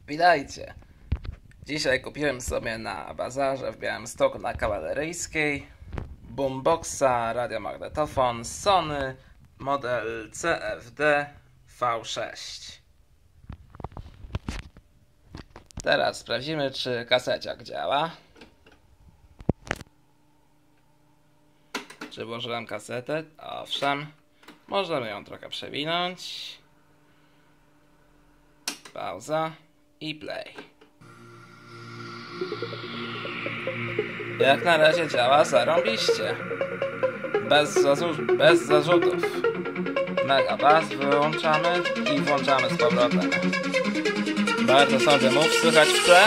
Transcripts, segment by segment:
Witajcie! Dzisiaj kupiłem sobie na bazarze w Białymstoku na Kawaleryjskiej boomboxa, radiomagnetofon Sony model CFD V6. Teraz sprawdzimy, czy kaseciak działa. Czy włożyłem kasetę? Owszem. Możemy ją trochę przewinąć. Pauza i play. Jak na razie działa zarąbiście. Bez zarzutów. Mega bass wyłączamy i włączamy z powrotem. Bardzo sądy mów słychać w tle.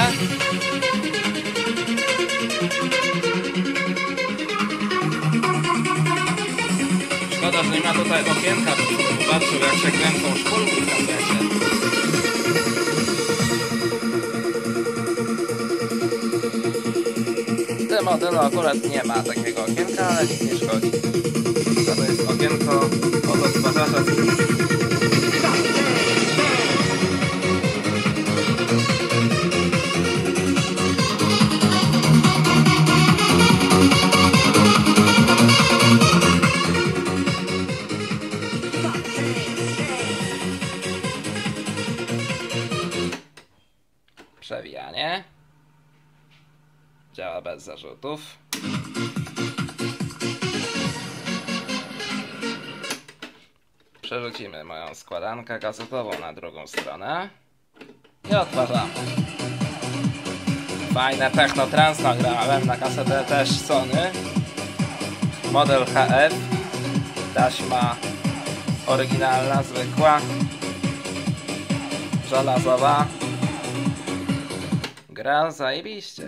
Szkoda, że nie ma tutaj okienka, bo patrzył jak się kręcą szpulki w kasecie. W tym modelu akurat nie ma takiego okienka, ale nic nie szkodzi. To jest okienko od odtwarzacza. Przewijanie. Działa bez zarzutów. Przerzucimy moją składankę kasetową na drugą stronę i odtwarzamy. Fajne techno-trans nagrałem na kasetę też Sony. Model HF. Taśma oryginalna, zwykła. Żelazowa. Gra zajebiście.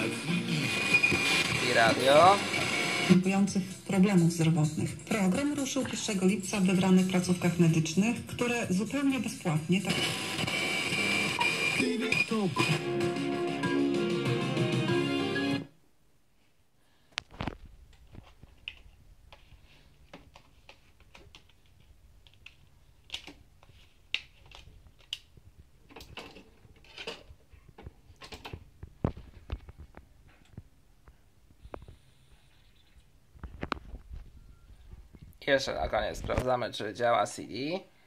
I radio. Występujących problemów zdrowotnych. Program ruszył 1 lipca w wybranych placówkach medycznych, które zupełnie bezpłatnie Jeszcze na koniec sprawdzamy, czy działa CD.